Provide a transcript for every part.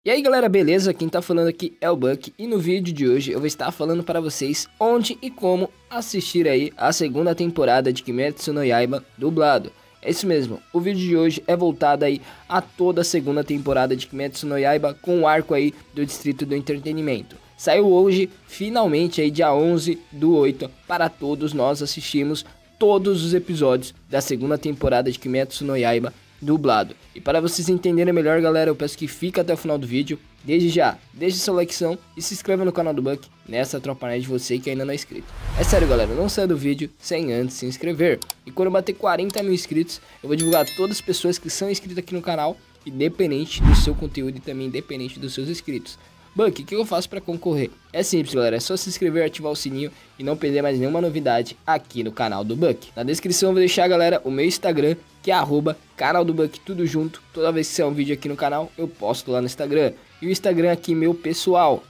E aí galera, beleza? Quem tá falando aqui é o Buck e no vídeo de hoje eu vou estar falando para vocês onde e como assistir aí a segunda temporada de Kimetsu no Yaiba dublado. É isso mesmo, o vídeo de hoje é voltado aí a toda a segunda temporada de Kimetsu no Yaiba com o arco aí do Distrito do Entretenimento. Saiu hoje, finalmente aí dia 11/8, para todos nós assistirmos todos os episódios da segunda temporada de Kimetsu no Yaiba dublado. E para vocês entenderem melhor, galera, eu peço que fique até o final do vídeo. Desde já, deixe sua likezão e se inscreva no canal do Buck, nessa tropa de você que ainda não é inscrito. É sério, galera, não saia do vídeo sem antes se inscrever. E quando bater 40 mil inscritos, eu vou divulgar todas as pessoas que são inscritas aqui no canal, independente do seu conteúdo e também independente dos seus inscritos. Buck, o que eu faço para concorrer? É simples, galera, é só se inscrever, ativar o sininho e não perder mais nenhuma novidade aqui no canal do Buck. Na descrição eu vou deixar, galera, o meu Instagram, que é @canal do Buck, tudo junto. Toda vez que sair um vídeo aqui no canal, eu posto lá no Instagram. E o Instagram aqui meu pessoal,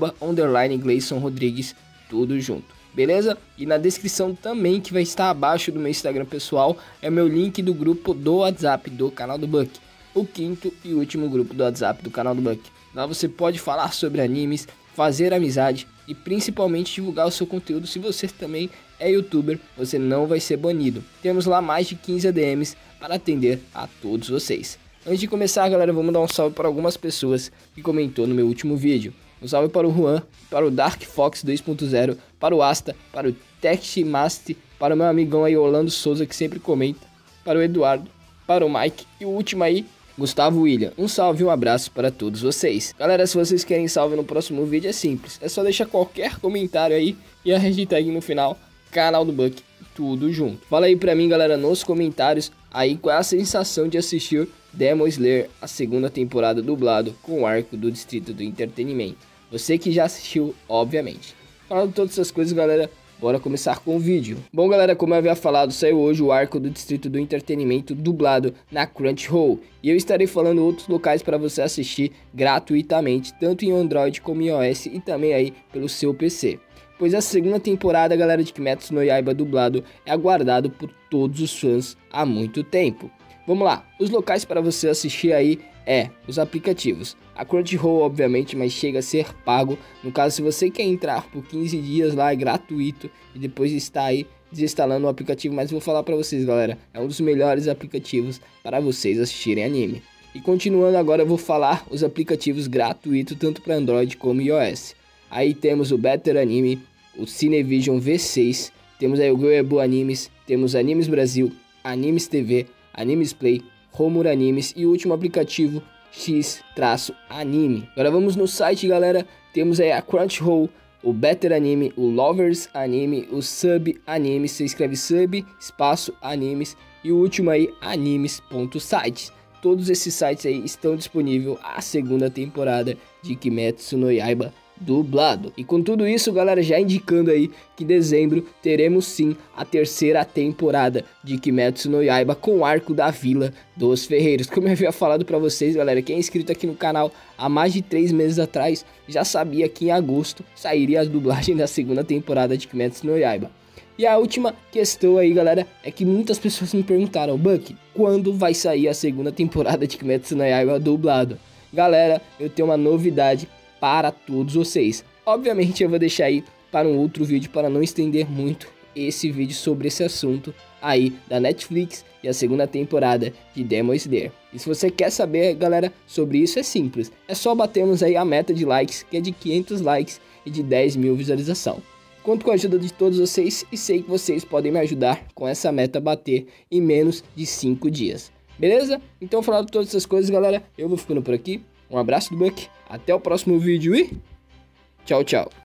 @_Gleison Rodrigues, tudo junto. Beleza? E na descrição também, que vai estar abaixo do meu Instagram pessoal, é o meu link do grupo do WhatsApp do canal do Buck. O quinto e último grupo do WhatsApp do canal do Buck. Lá você pode falar sobre animes, fazer amizade e principalmente divulgar o seu conteúdo. Se você também é youtuber, você não vai ser banido. Temos lá mais de 15 ADMs para atender a todos vocês. Antes de começar, galera, vamos dar um salve para algumas pessoas que comentou no meu último vídeo. Um salve para o Juan, para o Dark Fox 2.0, para o Asta, para o Techmast, para o meu amigão aí Orlando Souza, que sempre comenta, para o Eduardo, para o Mike e o último aí, Gustavo William. Um salve e um abraço para todos vocês. Galera, se vocês querem salve no próximo vídeo é simples. É só deixar qualquer comentário aí e a hashtag no final, canal do Buck, tudo junto. Fala aí pra mim, galera, nos comentários aí qual é a sensação de assistir Demon Slayer, a segunda temporada dublado com o arco do Distrito do Entretenimento. Você que já assistiu, obviamente. Falando todas essas coisas, galera, bora começar com o vídeo. Bom, galera, como eu havia falado, saiu hoje o arco do Distrito do Entretenimento dublado na Crunchyroll. E eu estarei falando outros locais para você assistir gratuitamente, tanto em Android como em iOS e também aí pelo seu PC. Pois a segunda temporada, galera, de Kimetsu no Yaiba dublado é aguardado por todos os fãs há muito tempo. Vamos lá, os locais para você assistir aí os aplicativos. A Crunchyroll, obviamente, mas chega a ser pago. No caso, se você quer entrar por 15 dias lá, é gratuito. E depois está aí desinstalando o aplicativo. Mas vou falar para vocês, galera, é um dos melhores aplicativos para vocês assistirem anime. E continuando agora, eu vou falar os aplicativos gratuitos, tanto para Android como iOS. Aí temos o Better Anime, o Cinevision V6, temos aí o Goebu Animes, temos Animes Brasil, Animes TV, Animes Play, Romur Animes e o último aplicativo X-Anime. Agora vamos no site, galera, temos aí a Crunchyroll, o Better Anime, o Lovers Anime, o Sub Anime, você escreve Sub, espaço, Animes e o último aí, animes.sites. Todos esses sites aí estão disponíveis a segunda temporada de Kimetsu no Yaiba dublado. E com tudo isso, galera, já indicando aí que em dezembro teremos sim a terceira temporada de Kimetsu no Yaiba com o arco da Vila dos Ferreiros. Como eu havia falado pra vocês, galera, quem é inscrito aqui no canal há mais de 3 meses atrás já sabia que em agosto sairia a dublagem da segunda temporada de Kimetsu no Yaiba. E a última questão aí, galera, é que muitas pessoas me perguntaram: Buck, quando vai sair a segunda temporada de Kimetsu no Yaiba dublado? Galera, eu tenho uma novidade para todos vocês. Obviamente eu vou deixar aí para um outro vídeo para não estender muito esse vídeo sobre esse assunto aí da Netflix e a segunda temporada de Demon Slayer. E se você quer saber, galera, sobre isso é simples. É só batermos aí a meta de likes, que é de 500 likes e de 10 mil visualização. Conto com a ajuda de todos vocês e sei que vocês podem me ajudar com essa meta bater em menos de 5 dias. Beleza? Então, falando todas essas coisas, galera, eu vou ficando por aqui. Um abraço do Buck, até o próximo vídeo e tchau, tchau.